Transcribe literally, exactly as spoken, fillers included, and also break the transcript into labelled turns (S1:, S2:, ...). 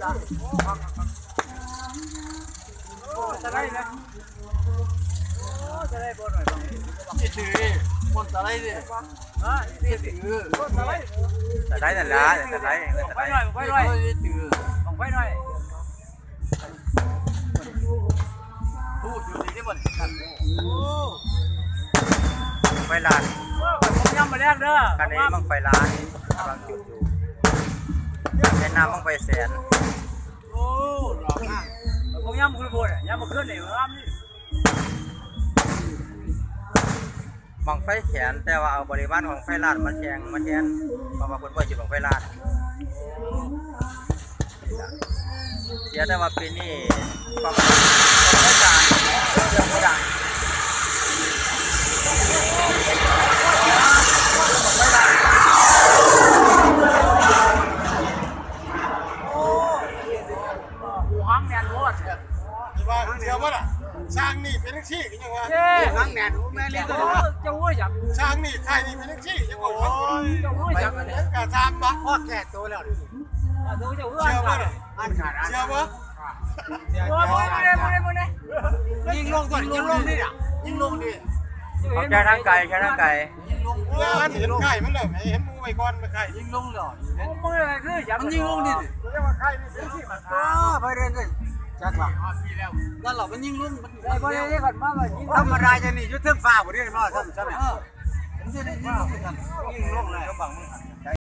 S1: จะได้นะจะได้บนหน่อยนี่ถือบนจะได้ดิอ่านี่ถือบนจะได้จะได้แต่ละแต่ได้ไปหน่อยไปหน่อยถือของไปหน่อยพูดอยู่ดีที่บนไฟลานผมย้ำมาแรกเด้อคันนี้มังไฟลานกำลังจุดอยู่แนะนำมังไฟแสนโอ้หลอกมากผมย้ำขึ้นบนย้ำมาขึ้นนี่ย้ำนี่มังไฟแขนแต่ว่าเอาบริวารของไฟลานมาแทงมาแทนเพราะว่าคนบ่จุดของไฟลานเสียแต่ว่าปีนี้ความไม่ต่างเรื่องไม่ต่างห้างแนนวัดว่าเสียว่าล่ะช่างนี่เป็นนักชี้กันยังวะห้างแนนแม่เลี้ยงเจ้าวัวจับช่างนี่ไทยนี่เป็นนักชี้ยังวะเจ้าวัวจับกระชามบักพ่อแก่โตแล้วตัวเจ้าวัวอันขาดอันขาดเสียว่าเสียว่าไม่ได้ไม่ได้ไม่ได้ยิงลงก่อนยิงลงดิอ่ะยิงลงดิเขาแค่ทางไกลแค่ทางไกลยิงลงเออเห็นไข่มันเลยเห็นมือไว้ก่อนไปไข่ยิงลงเลยมืออะไรคืออย่ามันยิงลงดิเรียกว่าไข่นี่เป็นที่มันอ๋อไปเรื่อยๆจักหลังนั่นหรอมันยิงลงมันไอ้พวกนี้ก่อนมาว่ายิงธรรมดาจะนี่ยุทธฟ้าบ่ได้มาทำใช่ไหมเออยิงลงเลย